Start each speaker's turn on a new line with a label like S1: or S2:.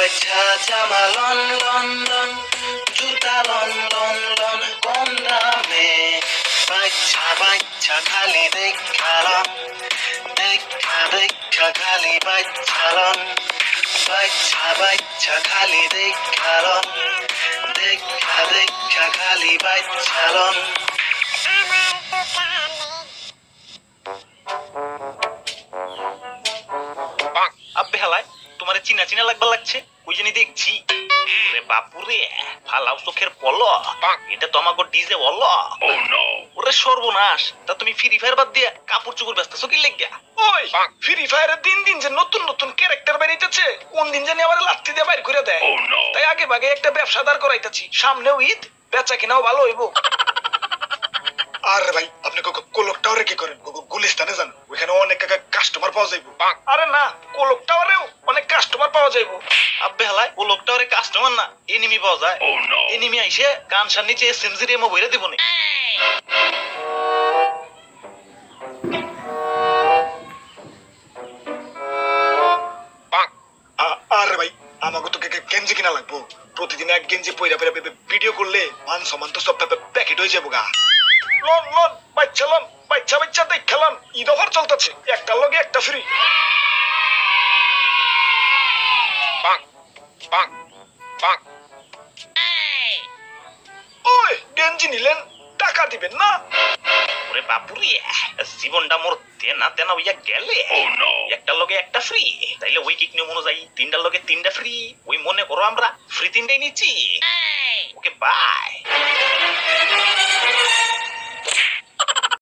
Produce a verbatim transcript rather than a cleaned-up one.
S1: বাচ্চা জামা লন লন লন, জুতা লন লন লন, কম দামে। বাচ্চা বাচ্চা খালি দেখা লন, দেখা দেখা খালি বাচ্চা লন। বাচ্চা বাচ্চা খালি দেখা লন, দেখা দেখা খালি বাচ্চা লন। আব্বে হালায় তোমার চিনা চিনা লাগবা লাগছে, ওই জন্য দেখছি। ওরে বাপুরে, ফালাও চোখের পলক, এটা তো আমাকে ডিজে বলো। ওরে সর্বনাশ, তা তুমি ফ্রি ফায়ার বাদ দিয়ে কাপড় চোপড় ব্যস্ত কি লেগা? ওই ফ্রি ফায়ারে দিন দিন যে নতুন নতুন ক্যারেক্টার বেরিয়েছে, কোন দিন জানি আমার লাত্তি দিয়ে বাইর করে দেয়। তাই আগে ভাগে একটা ব্যবসা দাঁড় করাইতেছি, সামনেও ঈদ, বেচা কিনাও ভালো হইব।
S2: আরে ভাই আপনি কোলক টাওয়ারে কি করেন? গুলিস্তানে যান, ওইখানে অনেক কাস্টমার পাওয়া যাইব।
S1: আরে না, কোলক টাওয়ারেও অনেক কাস্টমার পাওয়া যাইব। আব্বে হালায় কোলক টাওয়ারে কাস্টমার না, এনিমি পাওয়া যায়। এনিমি আইসে গান শান নিচে এসএমজি রেমো বইরা দিব নি।
S2: আরে ভাই আমাকে তো গেঞ্জি কিনা লাগবো, প্রতিদিন এক গেঞ্জি পয়রা পয়রা ভিডিও করলে মান সম্মান তো সব প্যাকেট হয়ে যাবো গা।
S1: লন লন বাচ্চা লন, বাচ্চা বাচ্চা দেখ খেলাম, ঈদ অফার চলতেছে, একটার লগে একটা ফ্রি। ওই গেঞ্জি নিলেন, টাকা দিবেন না? ওরে বাপুরে, জীবনটা মোর তেনা তেনা হইয়া গেলে। একটার লগে একটা ফ্রি, তাইলে ওই কিক নিয়ম অনুযায়ী তিনটার লগে তিনটা ফ্রি। ওই মনে করো আমরা ফ্রি তিনটাই নিচ্ছি। Okay by.